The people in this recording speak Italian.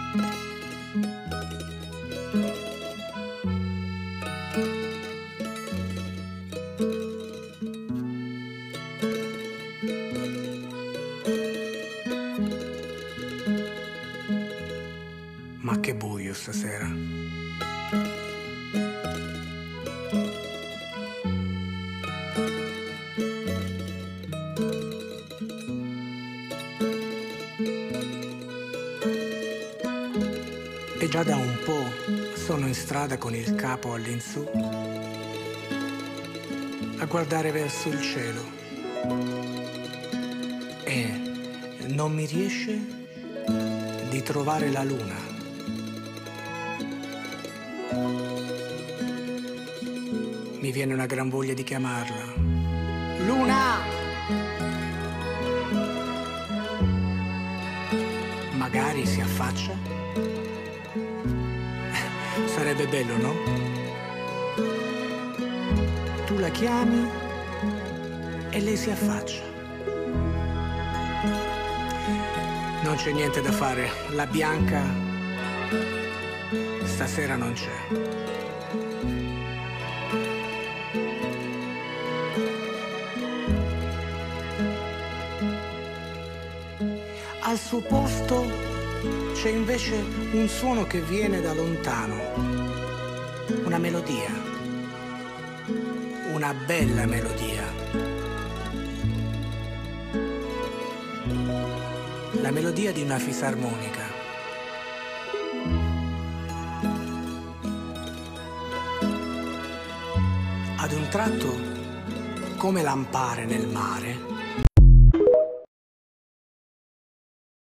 Ma che buio stasera. E già da un po' sono in strada con il capo all'insù a guardare verso il cielo e non mi riesce di trovare la luna. Mi viene una gran voglia di chiamarla. Luna! Magari si affaccia. Sarebbe bello, no? Tu la chiami e lei si affaccia. Non c'è niente da fare, la Bianca stasera non c'è. Al suo posto c'è invece un suono che viene da lontano, una melodia, una bella melodia. La melodia di una fisarmonica. Ad un tratto, come lampare nel mare,